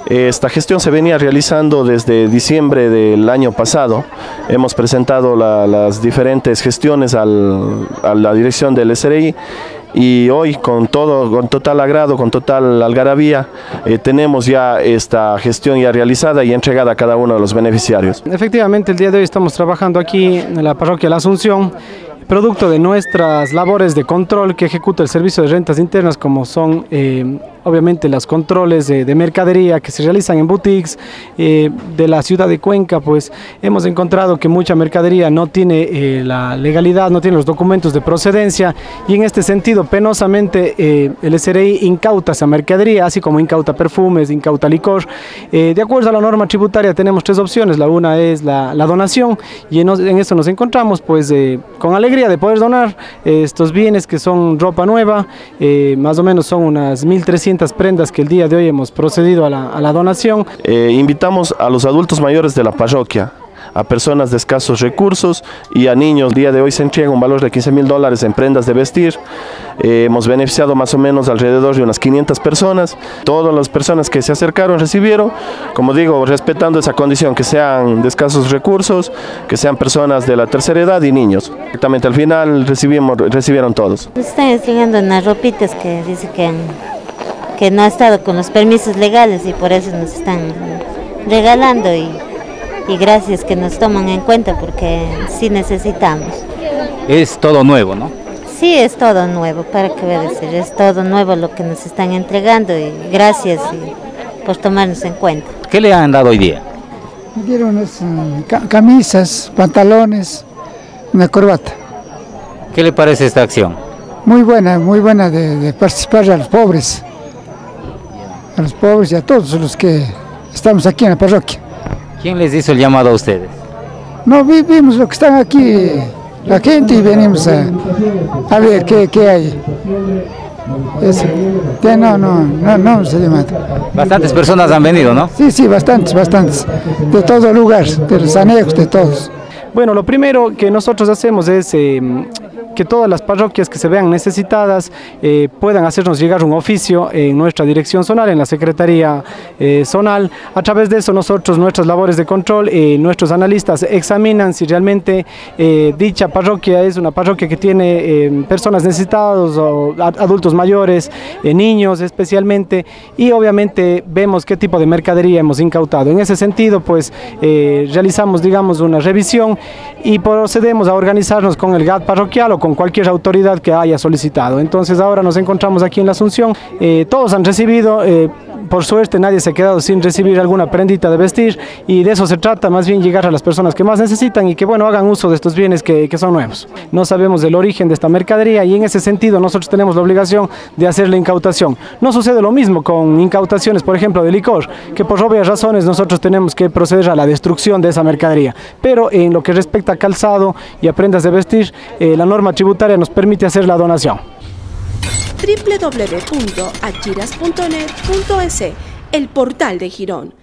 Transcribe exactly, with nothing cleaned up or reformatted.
Esta gestión se venía realizando desde diciembre del año pasado. Hemos presentado la, las diferentes gestiones al, a la dirección del S R I y hoy con todo, con total agrado, con total algarabía, eh, tenemos ya esta gestión ya realizada y entregada a cada uno de los beneficiarios. Efectivamente, el día de hoy estamos trabajando aquí en la parroquia La Asunción, producto de nuestras labores de control que ejecuta el Servicio de Rentas Internas, como son eh, obviamente los controles de, de mercadería que se realizan en boutiques eh, de la ciudad de Cuenca. Pues hemos encontrado que mucha mercadería no tiene eh, la legalidad, no tiene los documentos de procedencia, y en este sentido penosamente eh, el S R I incauta esa mercadería, así como incauta perfumes, incauta licor. Eh, de acuerdo a la norma tributaria tenemos tres opciones. La una es la, la donación, y en, en eso nos encontramos pues eh, con alegría de poder donar eh, estos bienes que son ropa nueva. Eh, más o menos son unas mil trescientas prendas que el día de hoy hemos procedido a la, a la donación. Eh, invitamos a los adultos mayores de la parroquia, a personas de escasos recursos y a niños. El día de hoy se entrega un valor de quince mil dólares en prendas de vestir. Eh, hemos beneficiado más o menos alrededor de unas quinientas personas. Todas las personas que se acercaron recibieron, como digo, respetando esa condición, que sean de escasos recursos, que sean personas de la tercera edad y niños. Exactamente, al final recibimos, recibieron todos. Están entregando unas ropitas que dice que, que no ha estado con los permisos legales y por eso nos están regalando, y Y gracias que nos toman en cuenta porque sí necesitamos. Es todo nuevo, ¿no? Sí, es todo nuevo, para qué voy a decir, es todo nuevo lo que nos están entregando, y gracias y por tomarnos en cuenta. ¿Qué le han dado hoy día? Me dieron unas uh, camisas, pantalones, una corbata. ¿Qué le parece esta acción? Muy buena, muy buena de, de participar a los pobres, a los pobres y a todos los que estamos aquí en la parroquia. ¿Quién les hizo el llamado a ustedes? No, vimos lo que están aquí, la gente, y venimos a, a ver qué, qué hay. Eso. No, no, no, no se llamado. Bastantes personas han venido, ¿no? Sí, sí, bastantes, bastantes, de todo lugar, de los anexos, de todos. Bueno, lo primero que nosotros hacemos es eh, que todas las parroquias que se vean necesitadas eh, puedan hacernos llegar un oficio en nuestra dirección zonal, en la Secretaría eh, Zonal. A través de eso nosotros, nuestras labores de control, eh, nuestros analistas examinan si realmente eh, dicha parroquia es una parroquia que tiene eh, personas necesitadas o adultos mayores, eh, niños especialmente, y obviamente vemos qué tipo de mercadería hemos incautado. En ese sentido, pues eh, realizamos, digamos, una revisión y procedemos a organizarnos con el G A T parroquial o con cualquier autoridad que haya solicitado. Entonces ahora nos encontramos aquí en La Asunción, eh, todos han recibido, eh, por suerte nadie se ha quedado sin recibir alguna prendita de vestir, y de eso se trata, más bien llegar a las personas que más necesitan y que bueno, hagan uso de estos bienes que, que son nuevos. No sabemos del origen de esta mercadería y en ese sentido nosotros tenemos la obligación de hacer la incautación. No sucede lo mismo con incautaciones, por ejemplo, de licor, que por obvias razones nosotros tenemos que proceder a la destrucción de esa mercadería, pero en lo que respecta a calzado y a prendas de vestir, eh, la norma tributaria nos permite hacer la donación. doble u doble u doble u punto achiras punto net punto es, el portal de Girón.